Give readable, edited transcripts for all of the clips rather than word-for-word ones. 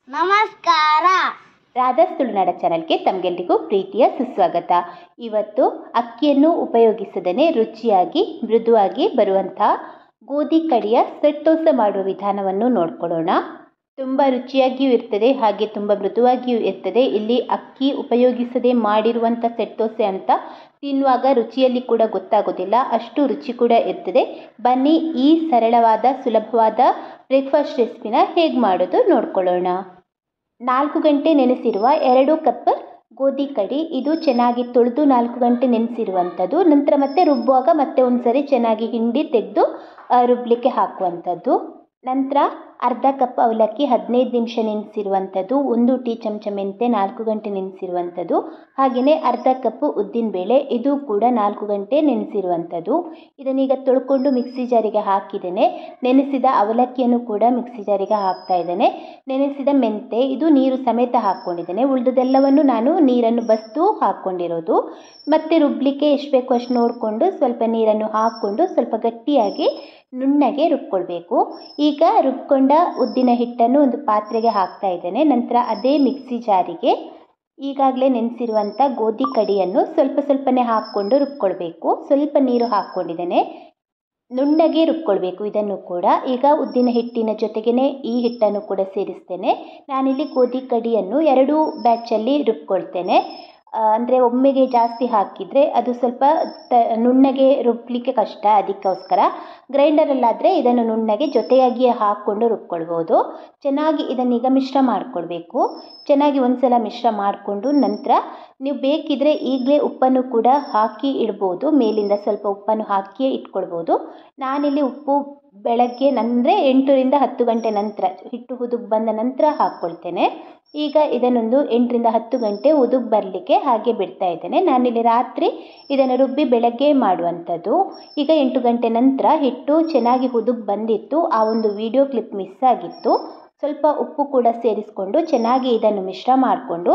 ನಮಸ್ಕಾರ. ರಾಧಾಸ್ ತುಳುನಾಡ ಚಾನಲ್ಗೆ ತಮಗೆಲ್ಲರಿಗೂ ಪ್ರೀತಿಯ ಸುಸ್ವಾಗತ. ಇವತ್ತು ಅಕ್ಕಿಯನ್ನು ಉಪಯೋಗಿಸದೇ ರುಚಿಯಾಗಿ ಮೃದುವಾಗಿ ಬರುವಂಥ ಗೋಧಿ ಕಡಿಯ ಸೆಟ್ಟೋಸ ಮಾಡುವ ವಿಧಾನವನ್ನು ನೋಡ್ಕೊಳ್ಳೋಣ. ತುಂಬ ರುಚಿಯಾಗಿಯೂ ಇರ್ತದೆ, ಹಾಗೆ ತುಂಬ ಮೃದುವಾಗಿಯೂ ಇರ್ತದೆ. ಇಲ್ಲಿ ಅಕ್ಕಿ ಉಪಯೋಗಿಸದೆ ಮಾಡಿರುವಂಥ ಸೆಟ್ಟೋಸೆ ಅಂತ ತಿನ್ನುವಾಗ ರುಚಿಯಲ್ಲಿ ಕೂಡ ಗೊತ್ತಾಗೋದಿಲ್ಲ, ಅಷ್ಟು ರುಚಿ ಕೂಡ ಇರ್ತದೆ. ಬನ್ನಿ ಈ ಸರಳವಾದ ಸುಲಭವಾದ ಬ್ರೇಕ್ಫಾಸ್ಟ್ ರೆಸಿಪಿನ ಹೇಗೆ ಮಾಡೋದು ನೋಡ್ಕೊಳ್ಳೋಣ. 4 ಗಂಟೆ ನೆನೆಸಿರುವ 2 ಕಪ್ ಗೋಧಿ ಕಡಿ, ಇದು ಚೆನ್ನಾಗಿ ತೊಳೆದು 4 ಗಂಟೆ ನೆನೆಸಿರುವಂಥದ್ದು. ನಂತರ ಮತ್ತೆ ರುಬ್ಬುವಾಗ ಮತ್ತೆ ಒಂದು ಸರಿ ಚೆನ್ನಾಗಿ ಹಿಂಡಿ ತೆಗೆದು ರುಬ್ಬಲಿಕ್ಕೆ ಹಾಕುವಂಥದ್ದು. ನಂತರ ಅರ್ಧ ಕಪ್ ಅವಲಕ್ಕಿ 15 ನಿಮಿಷ ನೆನೆಸಿರುವಂಥದ್ದು, 1 ಟೀ ಚಮಚ ಮೆಂತೆ 4 ಗಂಟೆ ನೆನೆಸಿರುವಂಥದ್ದು, ಹಾಗೆಯೇ ಅರ್ಧ ಕಪ್ ಉದ್ದಿನಬೇಳೆ, ಇದು ಕೂಡ 4 ಗಂಟೆ ನೆನೆಸಿರುವಂಥದ್ದು. ಇದನ್ನೀಗ ತೊಳ್ಕೊಂಡು ಮಿಕ್ಸಿ ಜಾರಿಗೆ ಹಾಕಿದ್ದೇನೆ. ನೆನೆಸಿದ ಅವಲಕ್ಕಿಯನ್ನು ಕೂಡ ಮಿಕ್ಸಿ ಜಾರಿಗೆ ಹಾಕ್ತಾ ಇದ್ದೇನೆ. ನೆನೆಸಿದ ಮೆಂತೆ, ಇದು ನೀರು ಸಮೇತ ಹಾಕ್ಕೊಂಡಿದ್ದೇನೆ. ಉಳಿದದೆಲ್ಲವನ್ನು ನಾನು ನೀರನ್ನು ಬಸ್ದು ಹಾಕ್ಕೊಂಡಿರೋದು. ಮತ್ತು ರುಬ್ಬಲಿಕ್ಕೆ ಎಷ್ಟು ಬೇಕೋ ಅಷ್ಟು ನೋಡಿಕೊಂಡು ಸ್ವಲ್ಪ ನೀರನ್ನು ಹಾಕ್ಕೊಂಡು ಸ್ವಲ್ಪ ಗಟ್ಟಿಯಾಗಿ ನುಣ್ಣಗೆ ರುಬ್ಕೊಳ್ಬೇಕು. ಈಗ ರುಬ್ಕೊಂಡ ಉದ್ದಿನ ಹಿಟ್ಟನ್ನು ಒಂದು ಪಾತ್ರೆಗೆ ಹಾಕ್ತಾ ಇದ್ದೇನೆ. ನಂತರ ಅದೇ ಮಿಕ್ಸಿ ಜಾರಿಗೆ ಈಗಾಗಲೇ ನೆನೆಸಿರುವಂಥ ಗೋಧಿ ಕಡಿಯನ್ನು ಸ್ವಲ್ಪ ಸ್ವಲ್ಪನೇ ಹಾಕ್ಕೊಂಡು ರುಬ್ಕೊಳ್ಬೇಕು. ಸ್ವಲ್ಪ ನೀರು ಹಾಕ್ಕೊಂಡಿದ್ದೇನೆ. ನುಣ್ಣಗೆ ರುಬ್ಕೊಳ್ಬೇಕು ಇದನ್ನು ಕೂಡ. ಈಗ ಉದ್ದಿನ ಹಿಟ್ಟಿನ ಜೊತೆಗೇ ಈ ಹಿಟ್ಟನ್ನು ಕೂಡ ಸೇರಿಸ್ತೇನೆ. ನಾನಿಲ್ಲಿ ಗೋಧಿ ಕಡಿಯನ್ನು 2 ಬ್ಯಾಚಲ್ಲಿ ರುಬ್ಕೊಳ್ತೇನೆ. ಅಂದರೆ ಒಮ್ಮೆಗೆ ಜಾಸ್ತಿ ಹಾಕಿದರೆ ಅದು ಸ್ವಲ್ಪ ನುಣ್ಣಗೆ ರುಬ್ಬಲಿಕ್ಕೆ ಕಷ್ಟ, ಅದಕ್ಕೋಸ್ಕರ ಗ್ರೈಂಡರಲ್ಲಾದರೆ ಇದನ್ನು ನುಣ್ಣಗೆ ಜೊತೆಯಾಗಿಯೇ ಹಾಕ್ಕೊಂಡು ರುಬ್ಕೊಳ್ಬೋದು. ಚೆನ್ನಾಗಿ ಇದನ್ನೀಗ ಮಿಶ್ರ ಮಾಡಿಕೊಳ್ಬೇಕು. ಚೆನ್ನಾಗಿ ಒಂದು ಸಲ ಮಿಶ್ರ ಮಾಡಿಕೊಂಡು ನಂತರ ನೀವು ಬೇಕಿದ್ದರೆ ಈಗಲೇ ಉಪ್ಪನ್ನು ಕೂಡ ಹಾಕಿ ಇಡ್ಬೋದು. ಮೇಲಿಂದ ಸ್ವಲ್ಪ ಉಪ್ಪನ್ನು ಹಾಕಿಯೇ ಇಟ್ಕೊಳ್ಬೋದು. ನಾನಿಲ್ಲಿ ಉಪ್ಪು ಬೆಳಗ್ಗೆ ಅಂದರೆ 8 ರಿಂದ 10 ಗಂಟೆ ನಂತರ, ಹಿಟ್ಟು ಹುದುಗ್ ಬಂದ ನಂತರ ಹಾಕ್ಕೊಳ್ತೇನೆ. ಈಗ ಇದನ್ನೊಂದು 8 ರಿಂದ 10 ಗಂಟೆ ಉದುಗ್ ಬರಲಿಕ್ಕೆ ಹಾಗೆ ಬಿಡ್ತಾ ಇದ್ದೇನೆ. ನಾನಿಲ್ಲಿ ರಾತ್ರಿ ಇದನ್ನು ರುಬ್ಬಿ ಬೆಳಗ್ಗೆ ಮಾಡುವಂಥದ್ದು. ಈಗ 8 ಗಂಟೆ ನಂತರ ಹಿಟ್ಟು ಚೆನ್ನಾಗಿ ಹುದುಗ್ ಬಂದಿತ್ತು. ಆ ಒಂದು ವಿಡಿಯೋ ಕ್ಲಿಪ್ ಮಿಸ್ ಆಗಿತ್ತು. ಸ್ವಲ್ಪ ಉಪ್ಪು ಕೂಡ ಸೇರಿಸ್ಕೊಂಡು ಚೆನ್ನಾಗಿ ಇದನ್ನು ಮಿಶ್ರ ಮಾಡಿಕೊಂಡು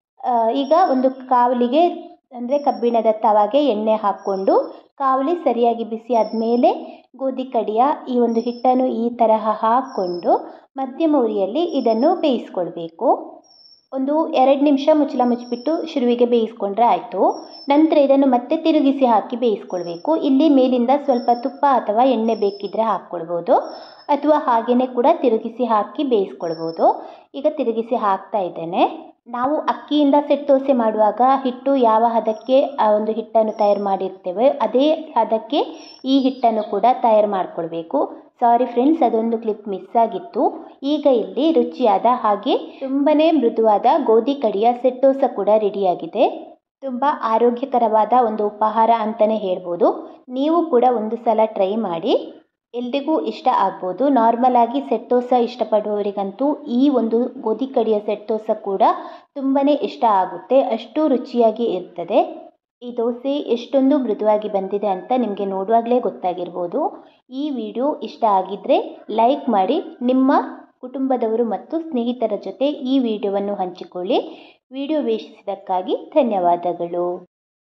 ಈಗ ಒಂದು ಕಾವಲಿಗೆ ಅಂದರೆ ಕಬ್ಬಿಣದ ತವಾಗೆ ಎಣ್ಣೆ ಹಾಕ್ಕೊಂಡು ಕಾವಲಿ ಸರಿಯಾಗಿ ಬಿಸಿ ಆದಮೇಲೆ ಗೋಧಿ ಕಡಿಯ ಈ ಒಂದು ಹಿಟ್ಟನ್ನು ಈ ತರಹ ಹಾಕ್ಕೊಂಡು ಮಧ್ಯಮ ಉರಿಯಲ್ಲಿ ಇದನ್ನು ಬೇಯಿಸ್ಕೊಳ್ಬೇಕು. ಒಂದು 2 ನಿಮಿಷ ಮುಚ್ಚಳ ಮುಚ್ಚಿಬಿಟ್ಟು ಶುರುವಿಗೆ ಬೇಯಿಸ್ಕೊಂಡ್ರೆ ಆಯಿತು. ನಂತರ ಇದನ್ನು ಮತ್ತೆ ತಿರುಗಿಸಿ ಹಾಕಿ ಬೇಯಿಸ್ಕೊಳ್ಬೇಕು. ಇಲ್ಲಿ ಮೇಲಿಂದ ಸ್ವಲ್ಪ ತುಪ್ಪ ಅಥವಾ ಎಣ್ಣೆ ಬೇಕಿದ್ದರೆ ಹಾಕ್ಕೊಳ್ಬೋದು, ಅಥವಾ ಹಾಗೆಯೇ ಕೂಡ ತಿರುಗಿಸಿ ಹಾಕಿ ಬೇಯಿಸ್ಕೊಳ್ಬೋದು. ಈಗ ತಿರುಗಿಸಿ ಹಾಕ್ತಾ ಇದ್ದೇನೆ. ನಾವು ಅಕ್ಕಿಯಿಂದ ಸೆಟ್ಟೋಸೆ ಮಾಡುವಾಗ ಹಿಟ್ಟು ಯಾವ ಹದಕ್ಕೆ ಆ ಒಂದು ಹಿಟ್ಟನ್ನು ತಯಾರು ಮಾಡಿರ್ತೇವೆ ಅದೇ ಹದಕ್ಕೆ ಈ ಹಿಟ್ಟನ್ನು ಕೂಡ ತಯಾರು ಮಾಡಿಕೊಳ್ಬೇಕು. ಸಾರಿ ಫ್ರೆಂಡ್ಸ್, ಅದೊಂದು ಕ್ಲಿಪ್ ಮಿಸ್ ಆಗಿತ್ತು. ಈಗ ಇಲ್ಲಿ ರುಚಿಯಾದ ಹಾಗೆ ತುಂಬಾ ಮೃದುವಾದ ಗೋಧಿ ಕಡಿಯ ಸೆಟ್ಟೋಸ ಕೂಡ ರೆಡಿಯಾಗಿದೆ. ತುಂಬ ಆರೋಗ್ಯಕರವಾದ ಒಂದು ಉಪಹಾರ ಅಂತಲೇ ಹೇಳ್ಬೋದು. ನೀವು ಕೂಡ ಒಂದು ಸಲ ಟ್ರೈ ಮಾಡಿ, ಎಲ್ರಿಗೂ ಇಷ್ಟ ಆಗ್ಬೋದು. ನಾರ್ಮಲ್ ಆಗಿ ಸೆಟ್ಟೋಸ ಇಷ್ಟಪಡುವವರಿಗಂತೂ ಈ ಒಂದು ಗೋಧಿ ಕಡಿಯ ಸೆಟ್ಟೋಸ ಕೂಡ ತುಂಬಾ ಇಷ್ಟ ಆಗುತ್ತೆ, ಅಷ್ಟು ರುಚಿಯಾಗಿ ಇರ್ತದೆ. ಈ ದೋಸೆ ಎಷ್ಟೊಂದು ಮೃದುವಾಗಿ ಬಂದಿದೆ ಅಂತ ನಿಮಗೆ ನೋಡುವಾಗಲೇ ಗೊತ್ತಾಗಿರ್ಬೋದು. ಈ ವಿಡಿಯೋ ಇಷ್ಟ ಆಗಿದ್ದರೆ ಲೈಕ್ ಮಾಡಿ, ನಿಮ್ಮ ಕುಟುಂಬದವರು ಮತ್ತು ಸ್ನೇಹಿತರ ಜೊತೆ ಈ ವಿಡಿಯೋವನ್ನು ಹಂಚಿಕೊಳ್ಳಿ. ವಿಡಿಯೋ ವೀಕ್ಷಿಸಿದ್ದಕ್ಕಾಗಿ ಧನ್ಯವಾದಗಳು.